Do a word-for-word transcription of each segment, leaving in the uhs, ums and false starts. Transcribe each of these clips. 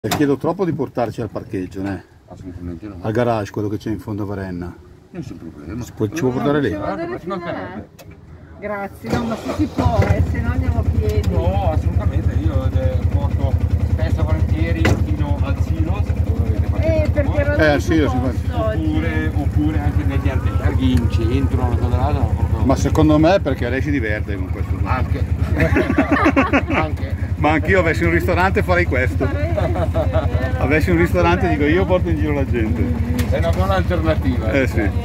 Chiedo troppo di portarci al parcheggio, né? Assolutamente no. Al garage, quello che c'è in fondo a Varenna. Nessun problema. Si può, ci può portare lì? Grazie, no, ma se si può, eh, se no andiamo a piedi. No, assolutamente, io eh, porto spesso e volentieri fino al Silos, eh, perché era eh, sì, oppure, oppure anche negli alberghi in centro, una cosa là, proprio... Ma secondo me è perché lei si diverte con questo. Anche. Anche. Ma anch'io avessi un ristorante farei questo. Avessi un ristorante dico io porto in giro la gente. È una buona alternativa. Eh sì.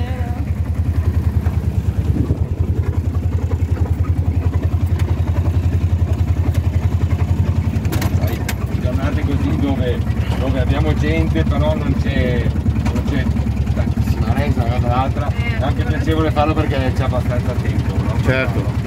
Giornate così dove, dove abbiamo gente però non c'è tantissima resa una dall'altra, è anche piacevole farlo perché c'è abbastanza tempo, no? Certo.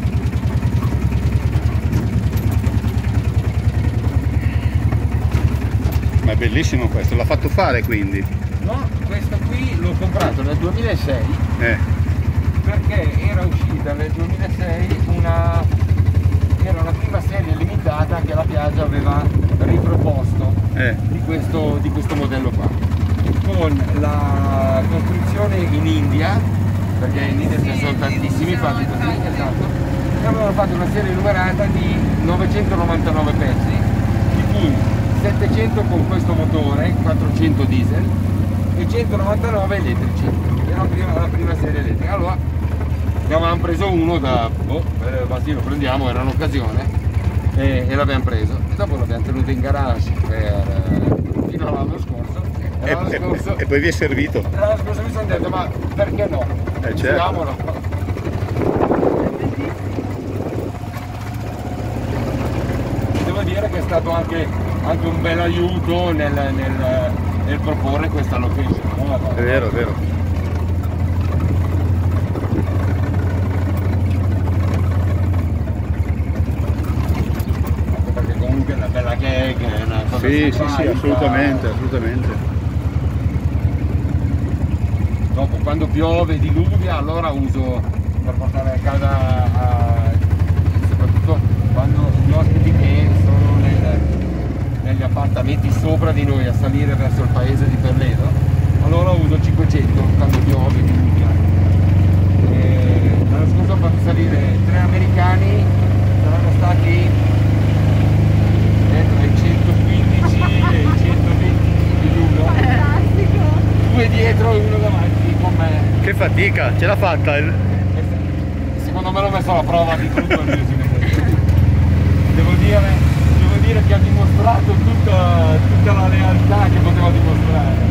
Ma è bellissimo questo, l'ha fatto fare quindi? No, questo qui l'ho comprato nel duemilasei eh. perché era uscita nel duemilasei una, era la prima serie limitata che la Piaggio aveva riproposto eh. di, questo, di questo modello qua, con la costruzione in India, perché in India ce ne sono tantissimi fatti così, esatto, e avevano fatto una serie numerata di novecentonovantanove pezzi, di cui settecento con questo motore, quattrocento diesel e centonovantanove elettrici. Era la prima, la prima serie elettrica. Allora ne avevamo preso uno da boh, ma sì, lo prendiamo, era un'occasione e, e l'abbiamo preso. E dopo l'abbiamo tenuto in garage per, fino all'anno scorso. E, E, e, scorso, e poi vi è servito? L'anno scorso mi sono detto, ma perché no? Eh, certo. Usiamolo. Devo dire che è stato anche, anche un bel aiuto nel, nel, nel proporre questa location. No? È vero, è vero. Anche perché comunque è una bella gag, è una cosa Sì, sì, sì, assolutamente, assolutamente. Dopo quando piove, diluvia, allora uso per portare a casa, a, soprattutto quando gli ospiti che sono nel, negli appartamenti sopra di noi a salire verso il paese di Perledo, allora uso cinquecento quando piove, diluvia. L'anno scorso ho fatto salire tre americani, saranno stati tra i centoquindici e i centoventi di uno. Due dietro e uno davanti con me. Che fatica, ce l'ha fatta? Il... Secondo me l'ho messo alla prova di tutto il mio devo dire, devo dire che ha dimostrato tutta, tutta la realtà che poteva dimostrare.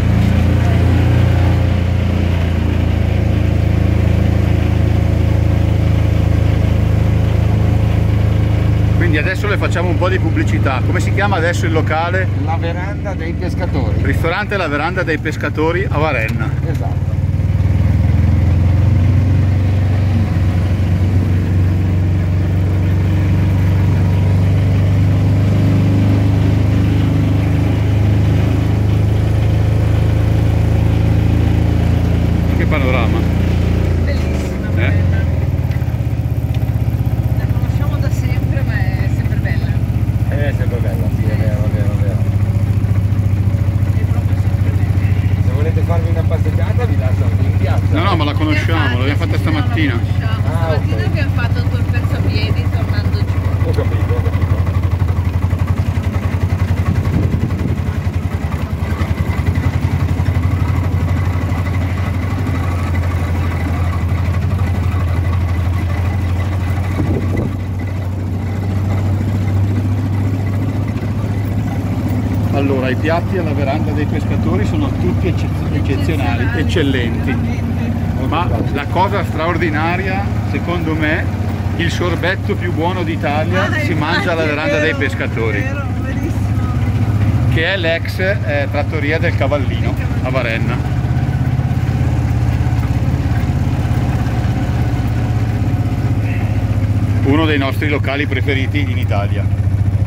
Quindi adesso le facciamo un po' di pubblicità. Come si chiama adesso il locale? La Veranda dei Pescatori. Ristorante La Veranda dei Pescatori a Varenna. Esatto. Che panorama. Bellissima, Eh? bella. La conosciamo da sempre, ma è sempre bella. È sempre bella, sì, è vero, è vero, è vero. È proprio sempre bella. Se volete farvi una passeggiata vi lascio anche in piazza. No, no, ma la conosciamo, l'abbiamo fatta stamattina. Ah, stamattina okay. Abbiamo fatto quel pezzo a piedi tornando giù. Ho capito, ho capito. Allora, i piatti alla Veranda dei Pescatori sono tutti eccezionali, eccellenti, ma la cosa straordinaria, secondo me, il sorbetto più buono d'Italia si mangia alla Veranda dei Pescatori, che è l'ex eh, trattoria del Cavallino a Varenna. Uno dei nostri locali preferiti in Italia.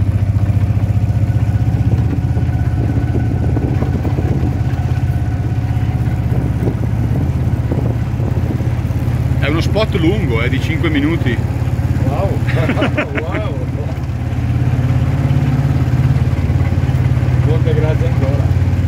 È uno spot lungo, è eh, di cinque minuti. Wow, wow. e grazie ancora.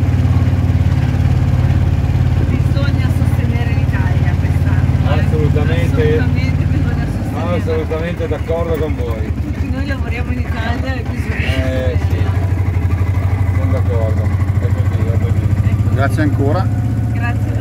Bisogna sostenere l'Italia quest'anno. eh. Assolutamente. Assolutamente bisogna sostenerla. Assolutamente d'accordo con voi. Tutti noi lavoriamo in Italia e bisogna. Eh sì, sono d'accordo, è così, è così. Ecco. Grazie ancora. Grazie.